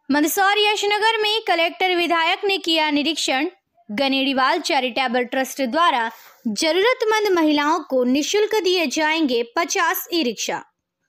मंदसौर यशनगर में कलेक्टर विधायक ने किया निरीक्षण। गनेड़ीवाल चैरिटेबल ट्रस्ट द्वारा जरूरतमंद महिलाओं को निःशुल्क दिए जाएंगे 50 ई रिक्शा।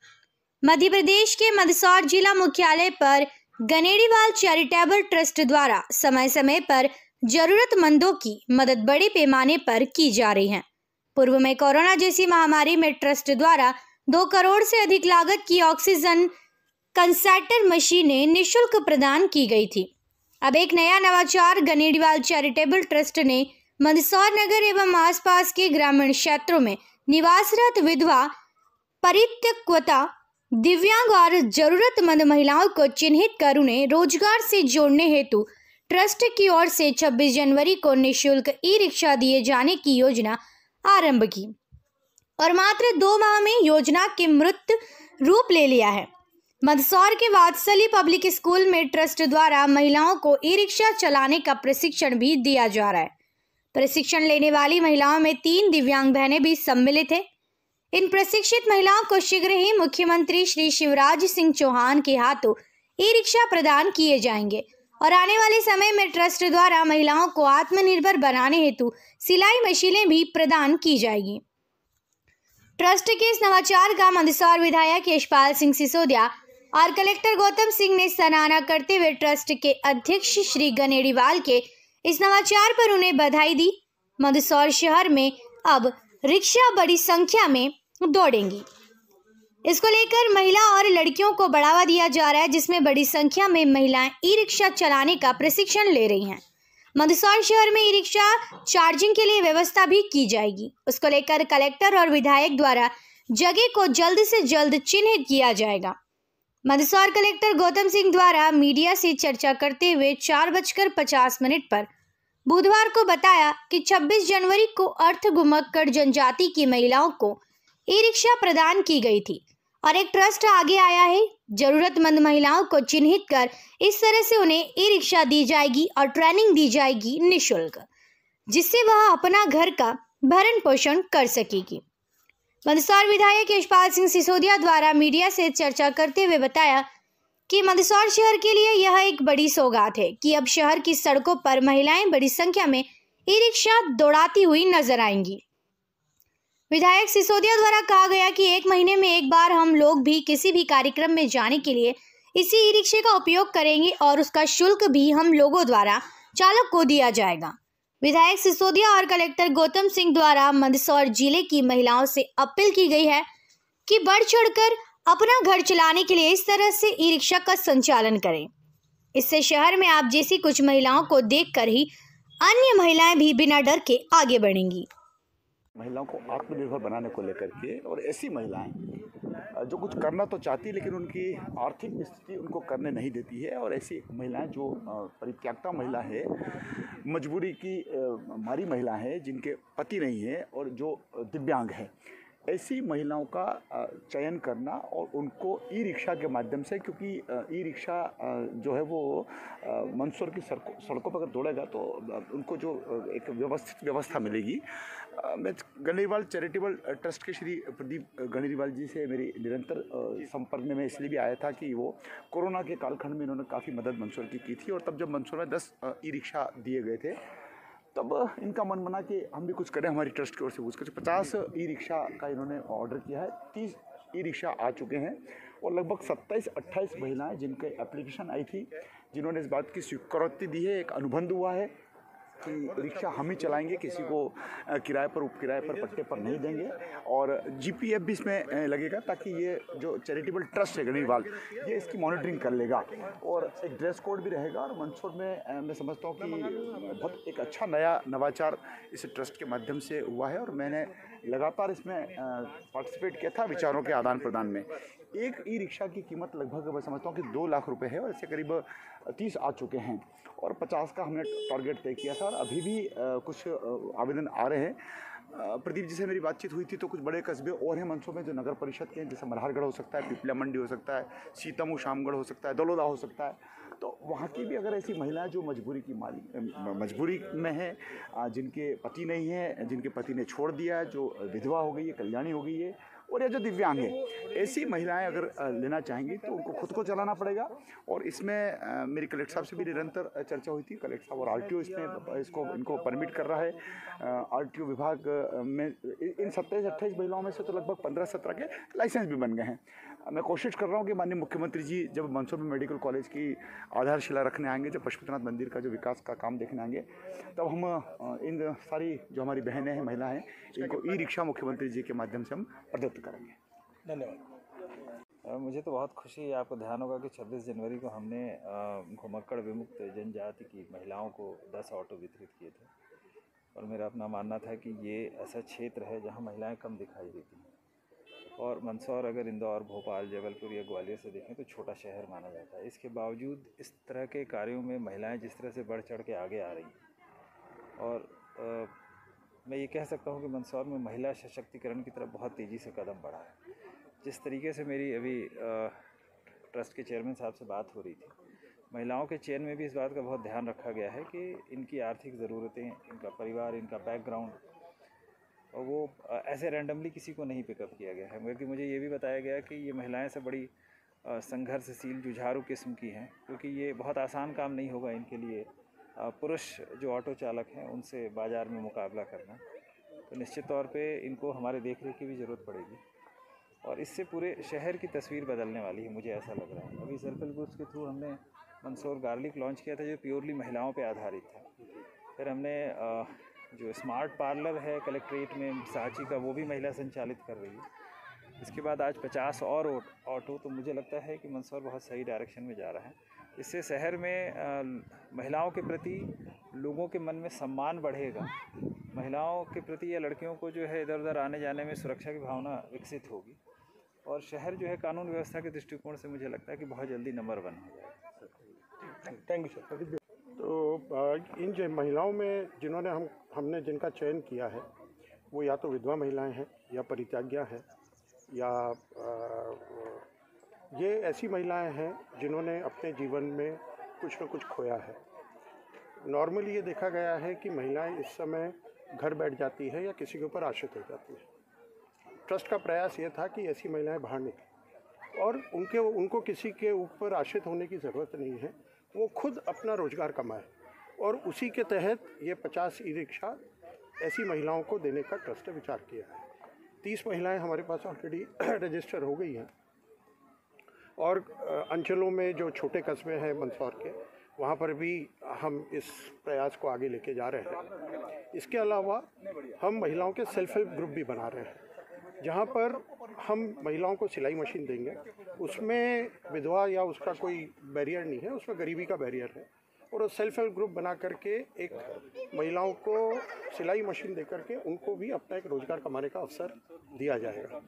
मध्य प्रदेश के मंदसौर जिला मुख्यालय पर गनेड़ीवाल चैरिटेबल ट्रस्ट द्वारा समय समय पर जरूरतमंदों की मदद बड़े पैमाने पर की जा रही है। पूर्व में कोरोना जैसी महामारी में ट्रस्ट द्वारा 2 करोड़ से अधिक लागत की ऑक्सीजन कंसैटर मशीनें निःशुल्क प्रदान की गई थी। अब एक नया नवाचार गनेड़ीवाल चैरिटेबल ट्रस्ट ने मंदसौर नगर एवं आसपास के ग्रामीण क्षेत्रों में निवासरत विधवा, परित्यक्ता, दिव्यांग और जरूरतमंद महिलाओं को चिन्हित कर उन्हें रोजगार से जोड़ने हेतु ट्रस्ट की ओर से 26 जनवरी को निःशुल्क ई रिक्शा दिए जाने की योजना आरंभ की और मात्र 2 माह में योजना के मूर्त रूप ले लिया है। मंदसौर के वात्सल्य पब्लिक स्कूल में ट्रस्ट द्वारा महिलाओं को ई रिक्शा चलाने का प्रशिक्षण भी दिया जा रहा है। प्रशिक्षण लेने वाली महिलाओं में 3 दिव्यांग बहनें भी सम्मिलित हैं। इन प्रशिक्षित महिलाओं को शीघ्र ही मुख्यमंत्री श्री शिवराज सिंह चौहान के हाथों ई रिक्शा प्रदान किए जाएंगे और आने वाले समय में ट्रस्ट द्वारा महिलाओं को आत्मनिर्भर बनाने हेतु सिलाई मशीनें भी प्रदान की जाएगी। ट्रस्ट के इस नवाचार का मंदसौर विधायक यशपाल सिंह सिसोदिया और कलेक्टर गौतम सिंह ने सराहना करते हुए ट्रस्ट के अध्यक्ष श्री गनेड़ीवाल के इस नवाचार पर उन्हें बधाई दी। मंदसौर शहर में अब रिक्शा बड़ी संख्या में दौड़ेंगी। इसको लेकर महिला और लड़कियों को बढ़ावा दिया जा रहा है, जिसमें बड़ी संख्या में महिलाएं ई रिक्शा चलाने का प्रशिक्षण ले रही हैं। मंदसौर शहर में ई रिक्शा चार्जिंग के लिए व्यवस्था भी की जाएगी। उसको लेकर कलेक्टर और विधायक द्वारा जगह को जल्द से जल्द चिन्हित किया जाएगा। मंदसौर कलेक्टर गौतम सिंह द्वारा मीडिया से चर्चा करते हुए 4:50 पर बुधवार को बताया कि 26 जनवरी को अर्धभूमक्कड़ जनजाति की महिलाओं को ई रिक्शा प्रदान की गई थी और एक ट्रस्ट आगे आया है। जरूरतमंद महिलाओं को चिन्हित कर इस तरह से उन्हें ई रिक्शा दी जाएगी और ट्रेनिंग दी जाएगी निःशुल्क, जिससे वह अपना घर का भरण पोषण कर सकेगी। मंदसौर विधायक यशपाल सिंह सिसोदिया द्वारा मीडिया से चर्चा करते हुए बताया कि मंदसौर शहर के लिए यह एक बड़ी सौगात है कि अब शहर की सड़कों पर महिलाएं बड़ी संख्या में ई रिक्शा दौड़ाती हुई नजर आएंगी। विधायक सिसोदिया द्वारा कहा गया कि 1 महीने में एक बार हम लोग भी किसी भी कार्यक्रम में जाने के लिए इसी ई रिक्शे का उपयोग करेंगे और उसका शुल्क भी हम लोगों द्वारा चालक को दिया जाएगा। विधायक सिसोदिया और कलेक्टर गौतम सिंह द्वारा मंदसौर जिले की महिलाओं से अपील की गई है कि बढ़ चढ़कर अपना घर चलाने के लिए इस तरह से ई रिक्शा का संचालन करें। इससे शहर में आप जैसी कुछ महिलाओं को देखकर ही अन्य महिलाएं भी बिना डर के आगे बढ़ेंगी। महिलाओं को आत्मनिर्भर बनाने को लेकर के, और ऐसी महिलाएं जो कुछ करना तो चाहती लेकिन उनकी आर्थिक स्थिति उनको करने नहीं देती है, और ऐसी महिलाएं जो परित्यक्ता महिला है, मजबूरी की मारी महिला है, जिनके पति नहीं है और जो दिव्यांग है, ऐसी महिलाओं का चयन करना और उनको ई रिक्शा के माध्यम से, क्योंकि ई रिक्शा जो है वो मंदसौर की सड़कों पर अगर दौड़ेगा तो उनको जो एक व्यवस्थित व्यवस्था मिलेगी। मैं गनेड़ीवाल चैरिटेबल ट्रस्ट के श्री प्रदीप गनेड़ीवाल जी से मेरी निरंतर संपर्क में मैं इसलिए भी आया था कि वो कोरोना के कालखंड में इन्होंने काफ़ी मदद मंदसौर की थी, और तब जब मंदसौर में 10 ई रिक्शा दिए गए थे तब इनका मन बना कि हम भी कुछ करें। हमारी ट्रस्ट की ओर से कुछ 50 ई रिक्शा का इन्होंने ऑर्डर किया है। 30 ई रिक्शा आ चुके हैं और लगभग 27-28 महिलाएं जिनके एप्लीकेशन आई थी, जिन्होंने इस बात की स्वीकृति दी है, एक अनुबंध हुआ है कि रिक्शा हम ही चलाएंगे, किसी को किराए पर, उपकिराए पर, पट्टे पर नहीं देंगे, और जीपीएफ भी इसमें लगेगा ताकि ये जो चैरिटेबल ट्रस्ट है गनेड़ीवाल, ये इसकी मॉनिटरिंग कर लेगा, और एक ड्रेस कोड भी रहेगा। और मंदसौर में मैं समझता हूँ कि बहुत एक अच्छा नया नवाचार इस ट्रस्ट के माध्यम से हुआ है, और मैंने लगातार इसमें पार्टिसिपेट किया था विचारों के आदान प्रदान में। एक ई रिक्शा की कीमत लगभग मैं समझता हूँ कि 2 लाख रुपए है, और इससे करीब 30 आ चुके हैं, और 50 का हमने टारगेट तय किया था, और अभी भी कुछ आवेदन आ रहे हैं। प्रदीप जी से मेरी बातचीत हुई थी तो कुछ बड़े कस्बे और हैं मंदसौर में जो नगर परिषद के हैं, जैसे मल्हारगढ़ हो सकता है, पिपलिया मंडी हो सकता है, सीतामऊ शामगढ़ हो सकता है, दलोदा हो सकता है, तो वहाँ की भी अगर ऐसी महिलाएं जो मजबूरी में हैं, जिनके पति नहीं है, जिनके पति ने छोड़ दिया है, जो विधवा हो गई है, कल्याणी हो गई है, और ये जो दिव्यांग है, ऐसी महिलाएं अगर लेना चाहेंगी तो उनको खुद को चलाना पड़ेगा। और इसमें मेरी कलेक्टर साहब से भी निरंतर चर्चा हुई थी। कलेक्टर साहब और आरटीओ इसमें इनको परमिट कर रहा है। आरटीओ विभाग में इन 27-28 महिलाओं में से तो लगभग 15-17 के लाइसेंस भी बन गए हैं। मैं कोशिश कर रहा हूँ कि माननीय मुख्यमंत्री जी जब मंदसौर में मेडिकल कॉलेज की आधारशिला रखने आएंगे, जब पशुपतिनाथ मंदिर का जो विकास का काम देखने आएंगे, तब हम इन सारी जो हमारी बहनें हैं, महिला हैं, इनको ई रिक्शा मुख्यमंत्री जी के माध्यम से हम प्रदत्त करेंगे। धन्यवाद। मुझे तो बहुत खुशी है, आपको ध्यान होगा कि 26 जनवरी को हमने घुमक्कड़ विमुक्त जनजाति की महिलाओं को 10 ऑटो वितरित किए थे। और मेरा अपना मानना था कि ये ऐसा क्षेत्र है जहाँ महिलाएं कम दिखाई देती हैं। और मंदसौर अगर इंदौर, भोपाल, जबलपुर या ग्वालियर से देखें तो छोटा शहर माना जाता है। इसके बावजूद इस तरह के कार्यों में महिलाएं जिस तरह से बढ़ चढ़ के आगे आ रही हैं, और मैं ये कह सकता हूँ कि मंदसौर में महिला सशक्तिकरण की तरफ बहुत तेज़ी से कदम बढ़ा है। जिस तरीके से मेरी अभी ट्रस्ट के चेयरमैन साहब से बात हो रही थी, महिलाओं के चयन में भी इस बात का बहुत ध्यान रखा गया है कि इनकी आर्थिक ज़रूरतें, इनका परिवार, इनका बैकग्राउंड, और वो ऐसे रैंडमली किसी को नहीं पिकअप किया गया है। बल्कि मुझे ये भी बताया गया कि ये महिलाएं से बड़ी संघर्षशील, जुझारू किस्म की हैं, क्योंकि ये बहुत आसान काम नहीं होगा इनके लिए पुरुष जो ऑटो चालक हैं उनसे बाज़ार में मुकाबला करना। तो निश्चित तौर पे इनको हमारे देखरेख की भी ज़रूरत पड़ेगी, और इससे पूरे शहर की तस्वीर बदलने वाली है, मुझे ऐसा लग रहा है। अभी सेल्फ हेल्प ग्रुप्स के थ्रू हमने मंदसौर गार्लिक लॉन्च किया था, जो प्योरली महिलाओं पे आधारित था। फिर हमने जो स्मार्ट पार्लर है कलेक्ट्रेट में सांची का, वो भी महिला संचालित कर रही है। इसके बाद आज 50 और ऑटो, तो मुझे लगता है कि मंदसौर बहुत सही डायरेक्शन में जा रहा है। इससे शहर में महिलाओं के प्रति लोगों के मन में सम्मान बढ़ेगा, महिलाओं के प्रति या लड़कियों को जो है इधर उधर आने जाने में सुरक्षा की भावना विकसित होगी, और शहर जो है कानून व्यवस्था के दृष्टिकोण से मुझे लगता है कि बहुत जल्दी नंबर 1 हो जाएगा। Thank you sir. तो इन जो महिलाओं में जिन्होंने हमने जिनका चयन किया है, वो या तो विधवा महिलाएं हैं, या परित्यागियां हैं, या ये ऐसी महिलाएं हैं जिन्होंने अपने जीवन में कुछ न कुछ खोया है। नॉर्मली ये देखा गया है कि महिलाएं इस समय घर बैठ जाती है या किसी के ऊपर आश्रित हो जाती है। ट्रस्ट का प्रयास ये था कि ऐसी महिलाएं बाहर निकलें और उनको किसी के ऊपर आश्रित होने की ज़रूरत नहीं है, वो खुद अपना रोज़गार कमाए। और उसी के तहत ये 50 ई रिक्शा ऐसी महिलाओं को देने का ट्रस्ट ने विचार किया है। 30 महिलाएं हमारे पास ऑलरेडी रजिस्टर हो गई हैं, और अंचलों में जो छोटे कस्बे हैं मंदसौर के, वहाँ पर भी हम इस प्रयास को आगे लेके जा रहे हैं। इसके अलावा हम महिलाओं के सेल्फ हेल्प ग्रुप भी बना रहे हैं, जहाँ पर हम महिलाओं को सिलाई मशीन देंगे। उसमें विधवा या उसका कोई बैरियर नहीं है, उसमें गरीबी का बैरियर है, और वो सेल्फ हेल्प ग्रुप बना करके एक महिलाओं को सिलाई मशीन दे करके उनको भी अपना एक रोज़गार कमाने का अवसर दिया जाएगा।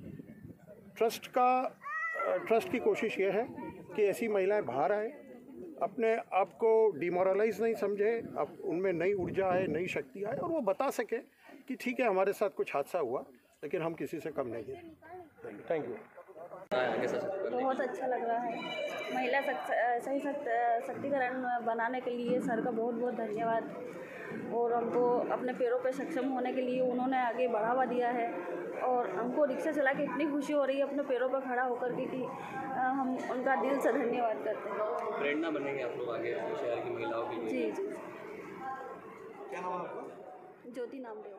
ट्रस्ट की कोशिश ये है कि ऐसी महिलाएं बाहर आए, अपने आप को डिमोरलाइज नहीं समझे, अब उनमें नई ऊर्जा आए, नई शक्ति आए, और वो बता सके कि ठीक है हमारे साथ कुछ हादसा हुआ लेकिन हम किसी से कम नहीं हैं। Thank you. बहुत अच्छा लग रहा है। महिला सही शक्तिकरण बनाने के लिए सर का बहुत बहुत धन्यवाद, और हमको अपने पैरों पे सक्षम होने के लिए उन्होंने आगे बढ़ावा दिया है, और हमको रिक्शा चला के इतनी खुशी हो रही है अपने पैरों पर खड़ा होकर के कि हम उनका दिल से धन्यवाद करते हैं। प्रेरणा बनेंगे आप लोग आगे शहर की महिलाओं के लिए। जी जी। क्या नाम है आपका? ज्योति नामदेव।